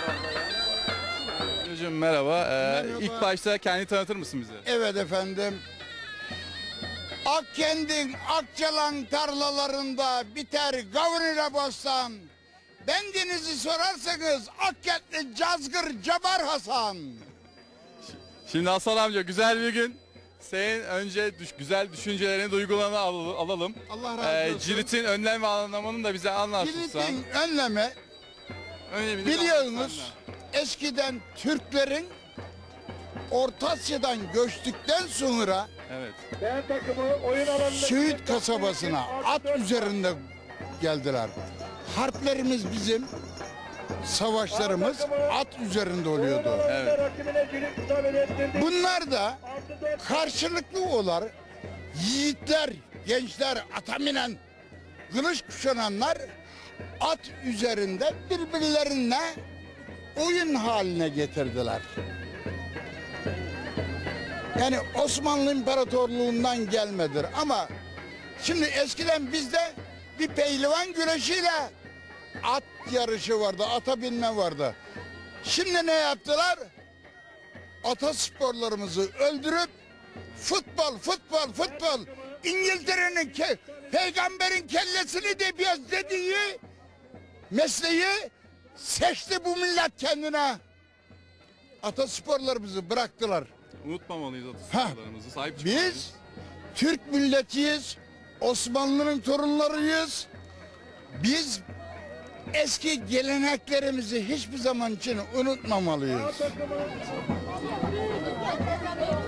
Hocam merhaba. Merhaba. İlk başta kendini tanıtır mısın bize? Evet efendim. Akkend'in Akçalan tarlalarında biter Gavur'la bostan. Bendinizi sorarsanız Akkentli Cazgır Cabar Hasan. Şimdi Hasan amca güzel bir gün. Senin önce güzel düşüncelerini, duygularını alalım. Allah razı olsun. Cirit'in önlem ve anlamını da bize anlatsın. Cirit'in önlemi biliyorsunuz eskiden Türklerin Orta Asya'dan göçtükten sonra Evet. Söğüt kasabasına at üzerinde geldiler. Harplerimiz bizim, savaşlarımız at üzerinde oluyordu. Evet. Bunlar da karşılıklı olar yiğitler, gençler, ata binen, kılıç kuşananlar at üzerinde birbirlerine oyun haline getirdiler. Yani Osmanlı İmparatorluğundan gelmedir ama şimdi eskiden bizde bir pehlivan güreşiyle at yarışı vardı, ata binme vardı. Şimdi ne yaptılar? Atasporlarımızı öldürüp futbol, İngiltere'nin peygamberin kellesini de dediği mesleği seçti bu millet kendine. Atasporlarımızı bıraktılar. Unutmamalıyız atasporlarımızı, sahip Biz çıkmalıyız. Türk milletiyiz, Osmanlı'nın torunlarıyız. Biz eski geleneklerimizi hiçbir zaman için unutmamalıyız.